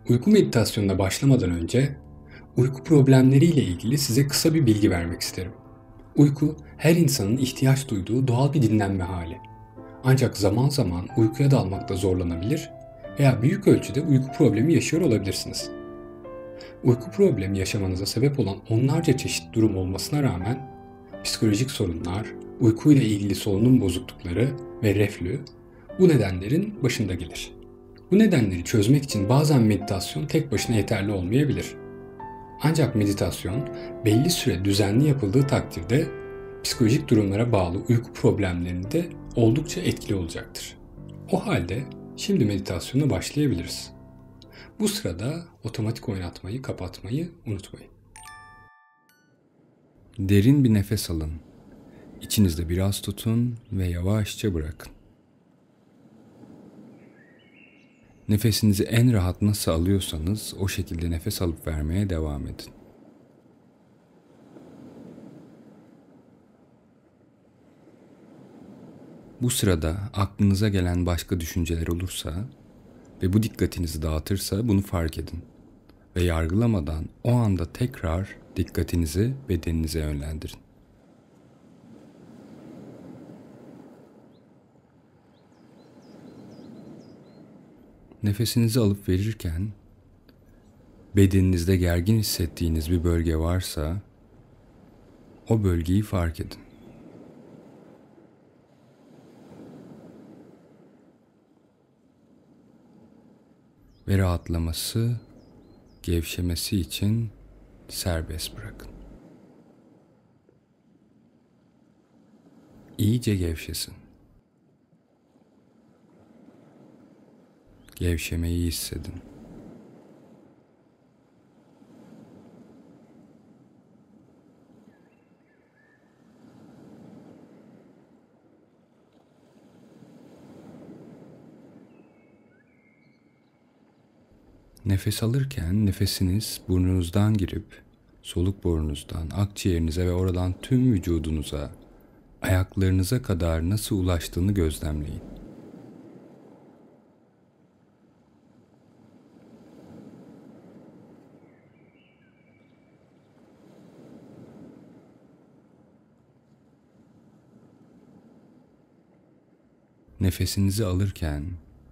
Uyku meditasyonuna başlamadan önce uyku problemleriyle ilgili size kısa bir bilgi vermek isterim. Uyku her insanın ihtiyaç duyduğu doğal bir dinlenme hali. Ancak zaman zaman uykuya dalmakta zorlanabilir veya büyük ölçüde uyku problemi yaşıyor olabilirsiniz. Uyku problemi yaşamanıza sebep olan onlarca çeşit durum olmasına rağmen psikolojik sorunlar, uykuyla ilgili solunum bozuklukları ve reflü bu nedenlerin başında gelir. Bu nedenleri çözmek için bazen meditasyon tek başına yeterli olmayabilir. Ancak meditasyon belli süre düzenli yapıldığı takdirde psikolojik durumlara bağlı uyku problemlerinde oldukça etkili olacaktır. O halde şimdi meditasyona başlayabiliriz. Bu sırada otomatik oynatmayı kapatmayı unutmayın. Derin bir nefes alın. İçinizde biraz tutun ve yavaşça bırakın. Nefesinizi en rahat nasıl alıyorsanız o şekilde nefes alıp vermeye devam edin. Bu sırada aklınıza gelen başka düşünceler olursa ve bu dikkatinizi dağıtırsa bunu fark edin ve yargılamadan o anda tekrar dikkatinizi bedeninize yönlendirin. Nefesinizi alıp verirken bedeninizde gergin hissettiğiniz bir bölge varsa o bölgeyi fark edin. Ve rahatlaması, gevşemesi için serbest bırakın. İyice gevşesin. Gevşemeyi hissedin. Nefes alırken nefesiniz burnunuzdan girip soluk borunuzdan akciğerinize ve oradan tüm vücudunuza, ayaklarınıza kadar nasıl ulaştığını gözlemleyin. Nefesinizi alırken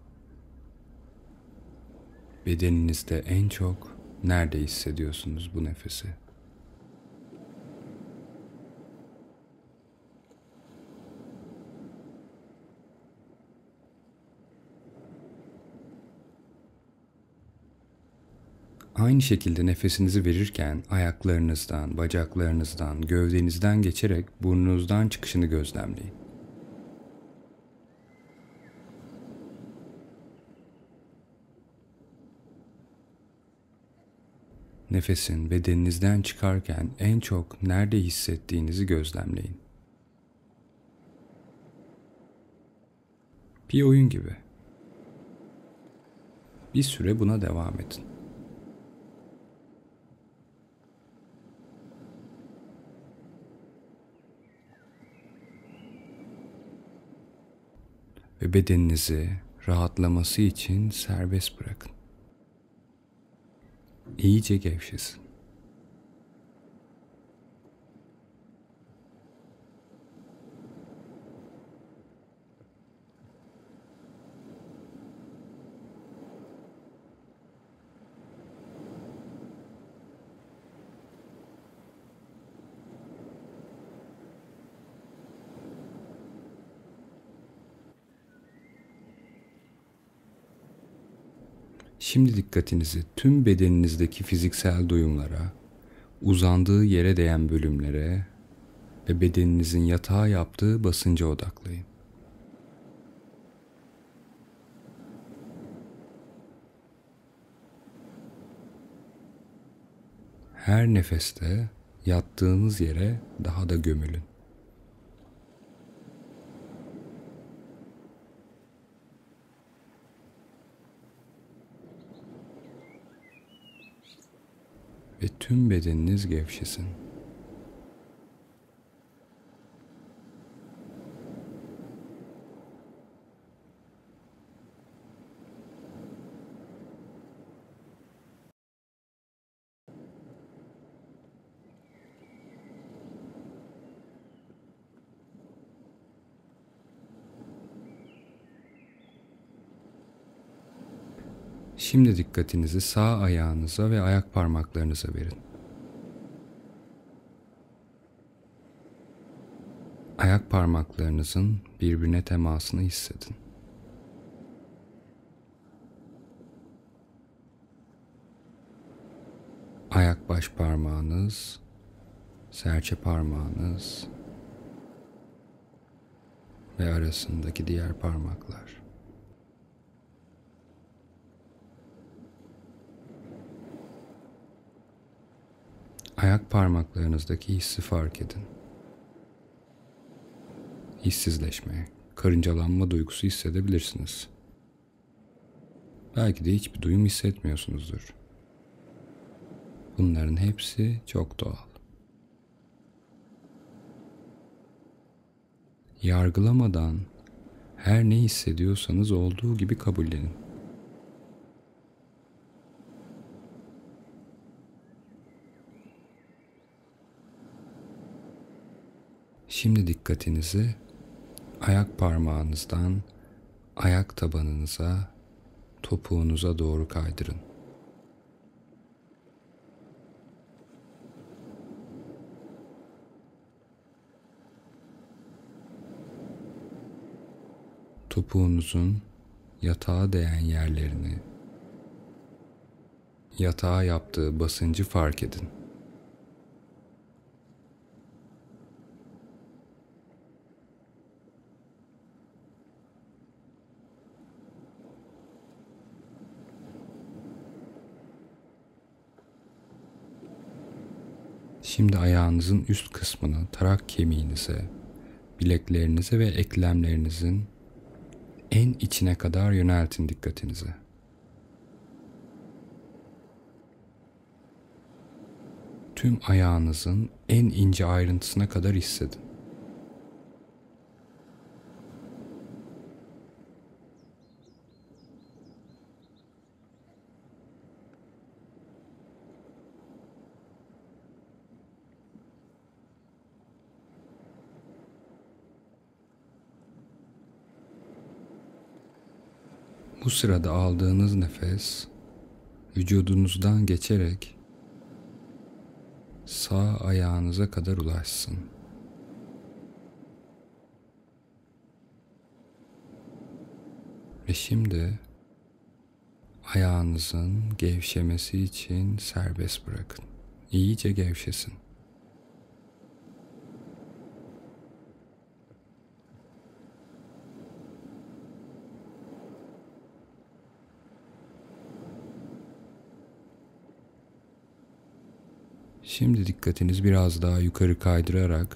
bedeninizde en çok nerede hissediyorsunuz bu nefesi? Aynı şekilde nefesinizi verirken ayaklarınızdan, bacaklarınızdan, gövdenizden geçerek burnunuzdan çıkışını gözlemleyin. Nefesin bedeninizden çıkarken en çok nerede hissettiğinizi gözlemleyin. Bir oyun gibi. Bir süre buna devam edin. Ve bedeninizi rahatlaması için serbest bırakın. İyice gevşesin. Şimdi dikkatinizi tüm bedeninizdeki fiziksel duyumlara, uzandığı yere değen bölümlere ve bedeninizin yatağa yaptığı basınca odaklayın. Her nefeste yattığınız yere daha da gömülün. Ve tüm bedeniniz gevşesin. Şimdi dikkatinizi sağ ayağınıza ve ayak parmaklarınıza verin. Ayak parmaklarınızın birbirine temasını hissedin. Ayak baş parmağınız, serçe parmağınız ve arasındaki diğer parmaklar. Ayak parmaklarınızdaki hissi fark edin. Hissizleşme, karıncalanma duygusu hissedebilirsiniz. Belki de hiçbir duyum hissetmiyorsunuzdur. Bunların hepsi çok doğal. Yargılamadan her ne hissediyorsanız olduğu gibi kabullenin. Şimdi dikkatinizi ayak parmağınızdan ayak tabanınıza, topuğunuza doğru kaydırın. Topuğunuzun yatağa değen yerlerini, yatağa yaptığı basıncı fark edin. Şimdi ayağınızın üst kısmını tarak kemiğinize, bileklerinize ve eklemlerinizin en içine kadar yöneltin dikkatinizi. Tüm ayağınızın en ince ayrıntısına kadar hissedin. Bu sırada aldığınız nefes vücudunuzdan geçerek sağ ayağınıza kadar ulaşsın. Ve şimdi ayağınızın gevşemesi için serbest bırakın. İyice gevşesin. Şimdi dikkatiniz biraz daha yukarı kaydırarak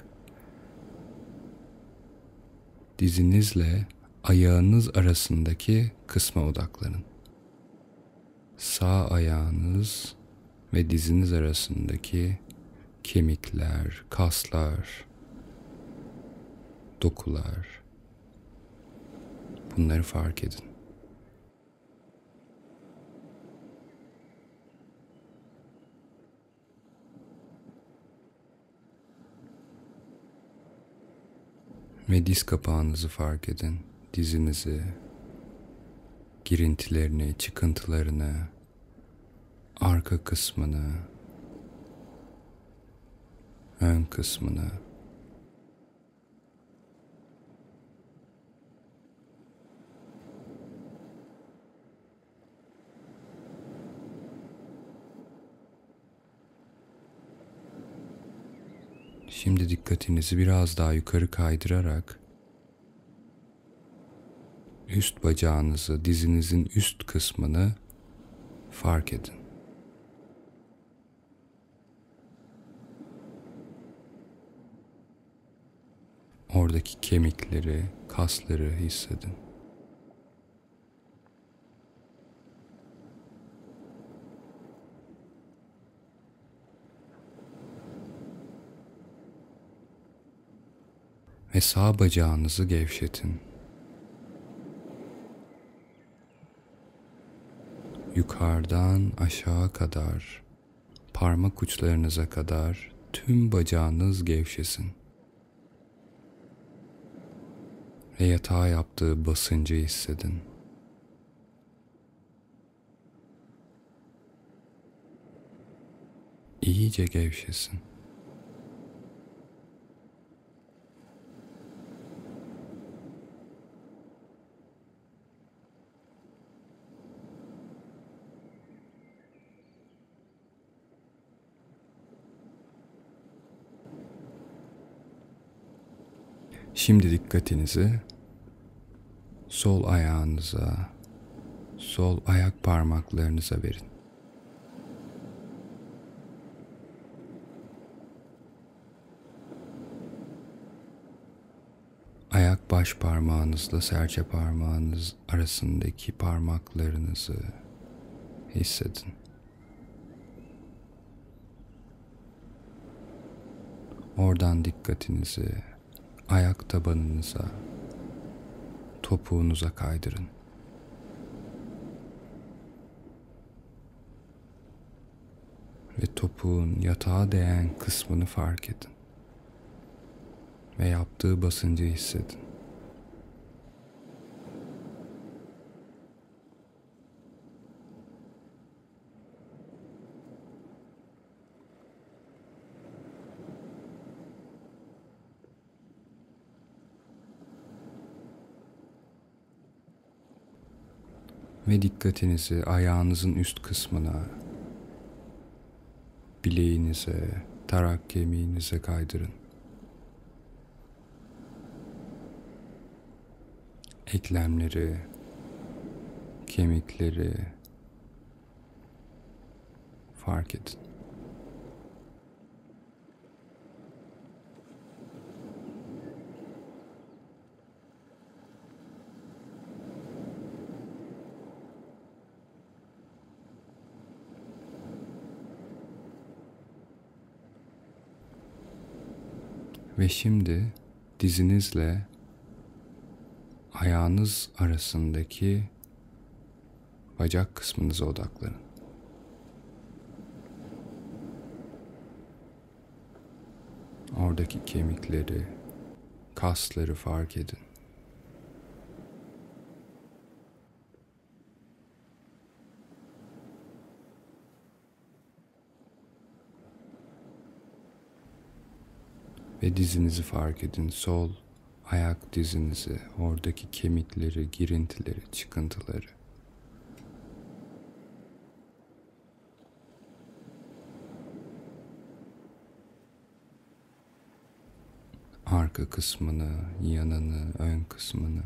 dizinizle ayağınız arasındaki kısma odaklanın. Sağ ayağınız ve diziniz arasındaki kemikler, kaslar, dokular, bunları fark edin. Ve diz kapağınızı fark edin. Dizinizi, girintilerini, çıkıntılarını, arka kısmını, ön kısmını. Şimdi dikkatinizi biraz daha yukarı kaydırarak üst bacağınızı, dizinizin üst kısmını fark edin. Oradaki kemikleri, kasları hissedin. Ve sağ bacağınızı gevşetin. Yukarıdan aşağı kadar, parmak uçlarınıza kadar tüm bacağınız gevşesin. Ve yatağa yaptığı basıncı hissedin. iyice gevşesin. Şimdi dikkatinizi sol ayağınıza, sol ayak parmaklarınıza verin. Ayak baş parmağınızla serçe parmağınız arasındaki parmaklarınızı hissedin. Oradan dikkatinizi ayak tabanınıza, topuğunuza kaydırın. Ve topuğun yatağa değen kısmını fark edin. Ve yaptığı basıncı hissedin. Ve dikkatinizi ayağınızın üst kısmına, bileğinize, tarak kemiğinize kaydırın. Eklemleri, kemikleri fark edin. Ve şimdi dizinizle ayağınız arasındaki bacak kısmınıza odaklanın. Oradaki kemikleri, kasları fark edin. Ve dizinizi fark edin. Sol ayak dizinizi, oradaki kemikleri, girintileri, çıkıntıları. Arka kısmını, yanını, ön kısmını.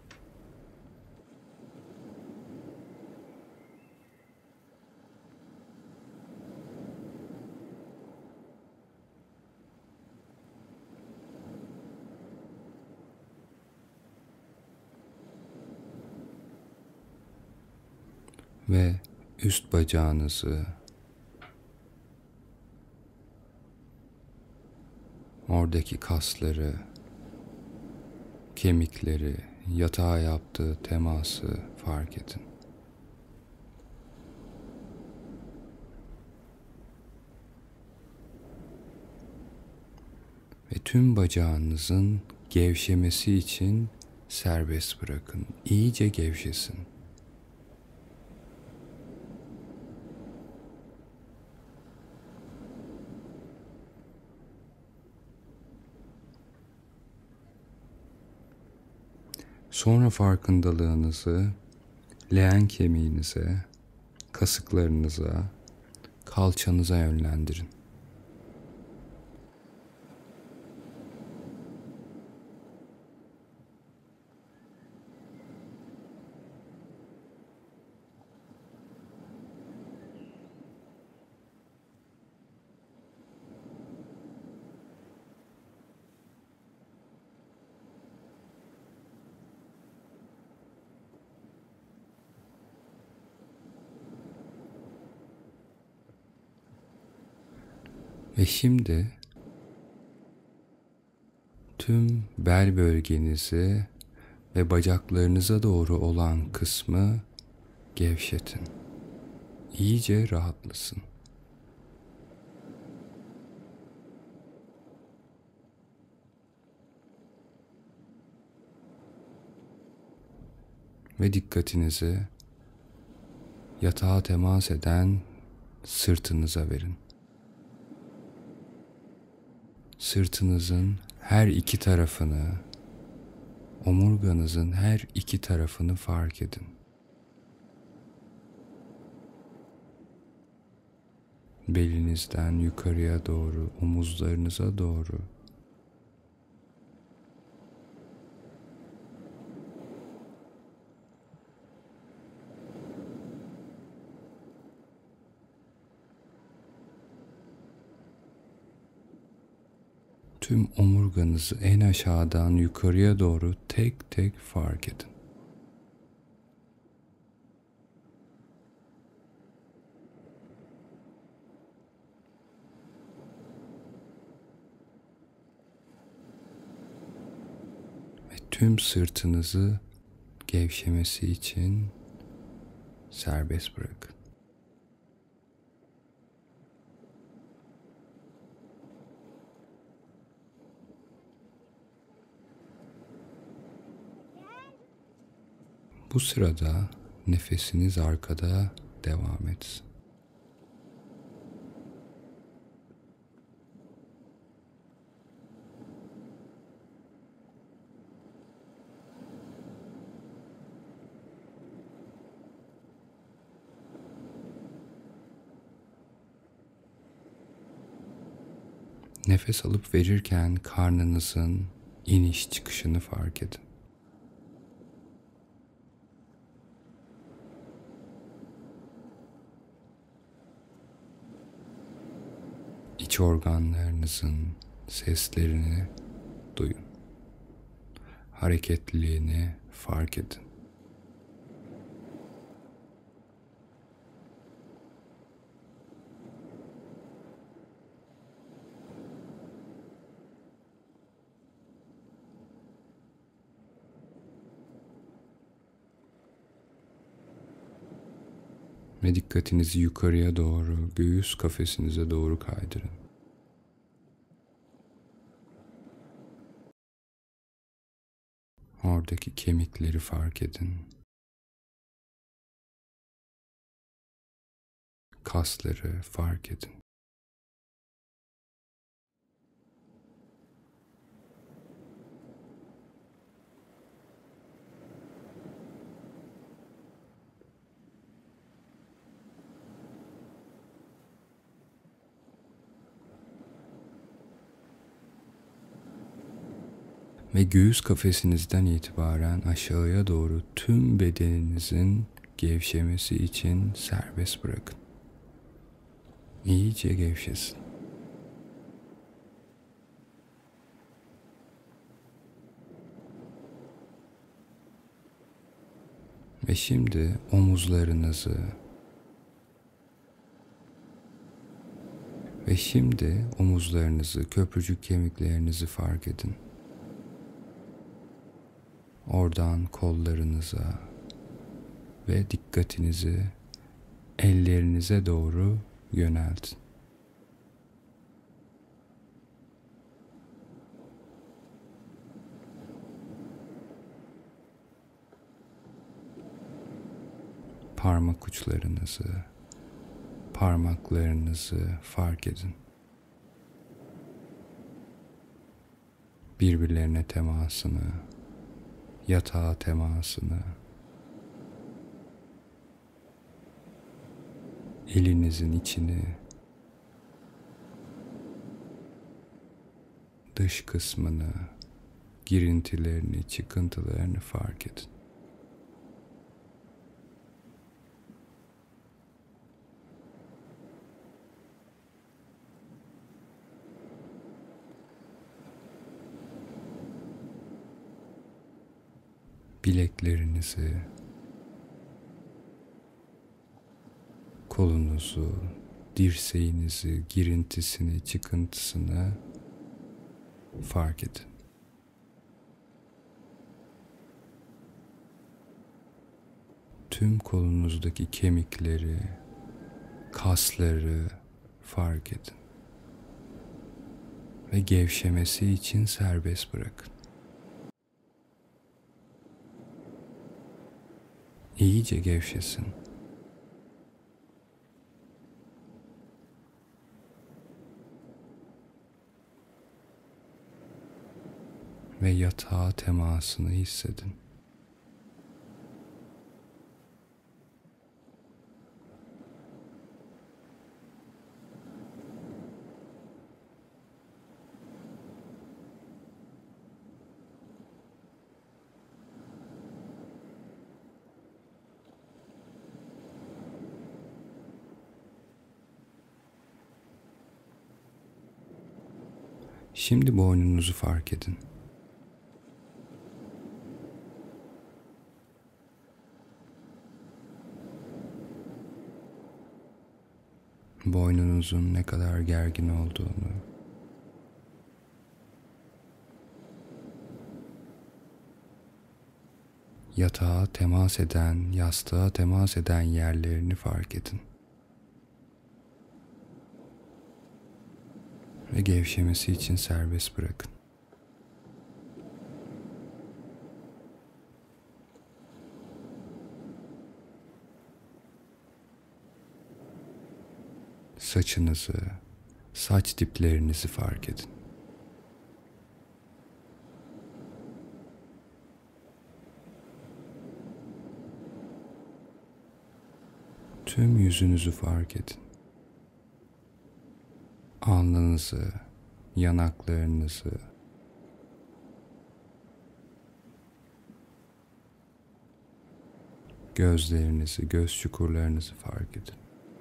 Ve üst bacağınızı, oradaki kasları, kemikleri, yatağa yaptığı teması fark edin. Ve tüm bacağınızın gevşemesi için serbest bırakın. İyice gevşesin. Sonra farkındalığınızı leğen kemiğinize, kasıklarınıza, kalçanıza yönlendirin. Ve şimdi tüm bel bölgenizi ve bacaklarınıza doğru olan kısmı gevşetin. İyice rahatlasın. Ve dikkatinizi yatağa temas eden sırtınıza verin. Sırtınızın her iki tarafını, omurganızın her iki tarafını fark edin. Belinizden yukarıya doğru, omuzlarınıza doğru. Tüm omurganızı en aşağıdan yukarıya doğru tek tek fark edin. Ve tüm sırtınızı gevşemesi için serbest bırakın. Bu sırada nefesiniz arkada devam etsin. Nefes alıp verirken karnınızın iniş çıkışını fark edin. İç organlarınızın seslerini duyun. Hareketliliğini fark edin. Ve dikkatinizi yukarıya doğru, göğüs kafesinize doğru kaydırın. Oradaki kemikleri fark edin. Kasları fark edin. Ve göğüs kafesinizden itibaren aşağıya doğru tüm bedeninizin gevşemesi için serbest bırakın. İyice gevşesin. Ve şimdi omuzlarınızı, köprücük kemiklerinizi fark edin. Oradan kollarınıza ve dikkatinizi ellerinize doğru yöneltin. Parmak uçlarınızı, parmaklarınızı fark edin. Birbirlerine temasını, yatağa temasını, elinizin içini, dış kısmını, girintilerini, çıkıntılarını fark edin. Bileklerinizi, kolunuzu, dirseğinizi, girintisini, çıkıntısını fark edin. Tüm kolunuzdaki kemikleri, kasları fark edin. Ve gevşemesi için serbest bırakın. İyice gevşesin. ve yatağa temasını hissedin. Şimdi boynunuzu fark edin. Boynunuzun ne kadar gergin olduğunu, yatağa temas eden, yastığa temas eden yerlerini fark edin. Ve gevşemesi için serbest bırakın. Saçınızı, saç diplerinizi fark edin. Tüm yüzünüzü fark edin. Alnınızı, yanaklarınızı, gözlerinizi, göz çukurlarınızı fark edin.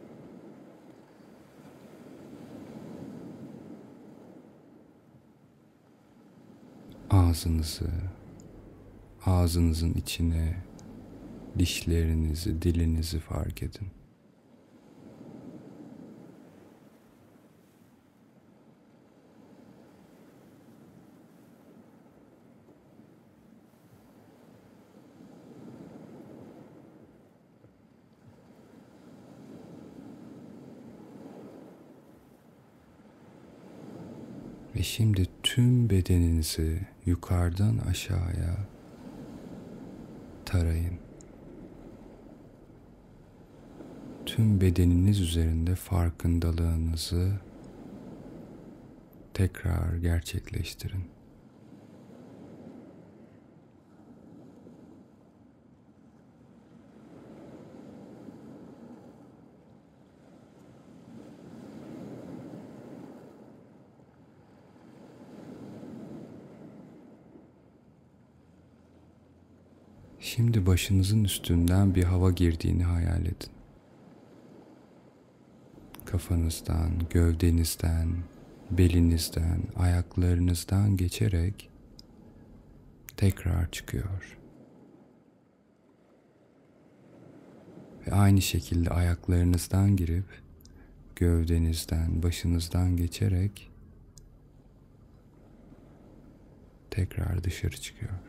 Ağzınızı, ağzınızın içine, dişlerinizi, dilinizi fark edin. Ve şimdi tüm bedeninizi yukarıdan aşağıya tarayın. Tüm bedeniniz üzerinde farkındalığınızı tekrar gerçekleştirin. Şimdi başınızın üstünden bir hava girdiğini hayal edin. Kafanızdan, gövdenizden, belinizden, ayaklarınızdan geçerek tekrar çıkıyor. Ve aynı şekilde ayaklarınızdan girip gövdenizden, başınızdan geçerek tekrar dışarı çıkıyor.